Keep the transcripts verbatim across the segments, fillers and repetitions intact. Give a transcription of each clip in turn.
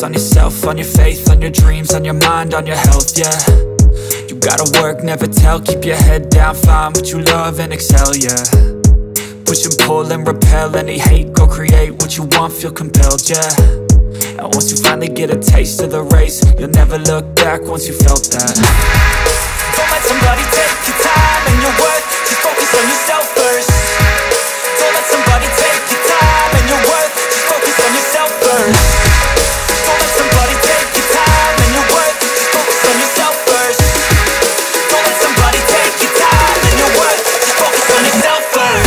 on yourself, on your faith, on your dreams, on your mind, on your health, yeah. You gotta work, never tell, keep your head down, find what you love and excel, yeah. Push and pull and repel any hate, go create what you want, feel compelled, yeah. And once you finally get a taste of the race, you'll never look back once you felt that. Don't let somebody take your time and your worth, just focus on yourself first. Don't let somebody take your time and your worth, just focus on yourself first. Don't let somebody take your time and your worth, just focus on yourself first. Don't let somebody take your time and your worth, just focus on yourself first.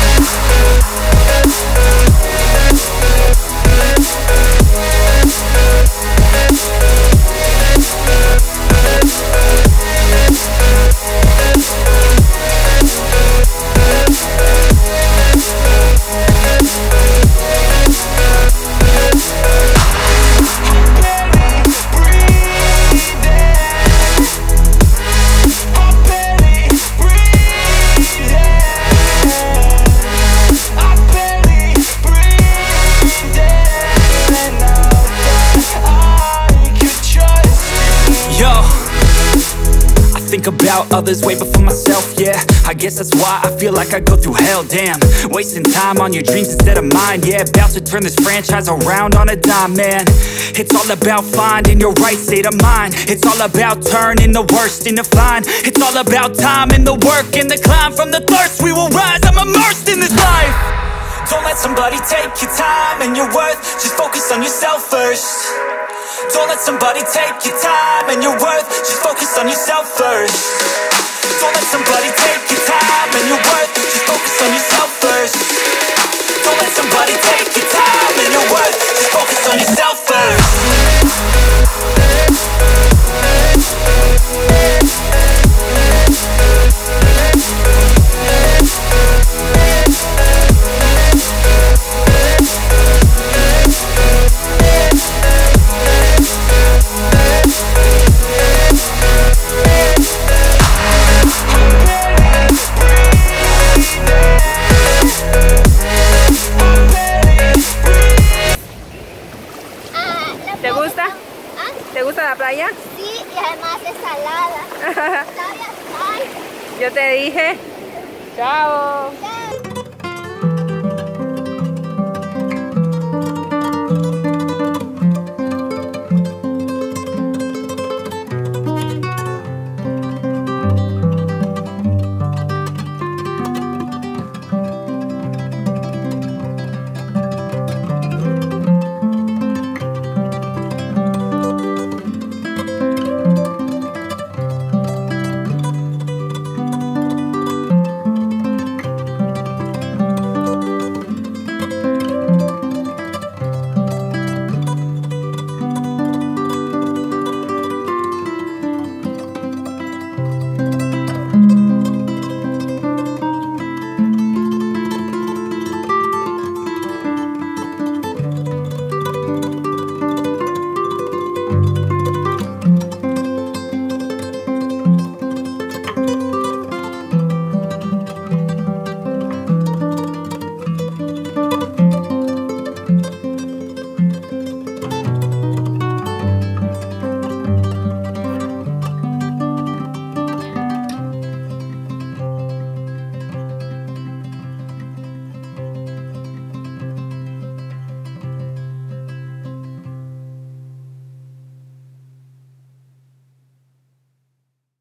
About others way before myself, yeah. I guess that's why I feel like I go through hell, damn. Wasting time on your dreams instead of mine, yeah. About to turn this franchise around on a dime, man. It's all about finding your right state of mind. It's all about turning the worst into fine. It's all about time and the work and the climb. From the thirst we will rise, I'm immersed in this life. Don't let somebody take your time and your worth, just focus on yourself first. Don't let somebody take your time and your worth, just focus on yourself first. Don't let somebody take your time and your worth, just focus on yourself first. Don't let somebody take your time and your worth, just focus on yourself first. ¿Te gusta? ¿Ah? ¿Te gusta la playa? Sí, y además es salada. Yo te dije. Chao.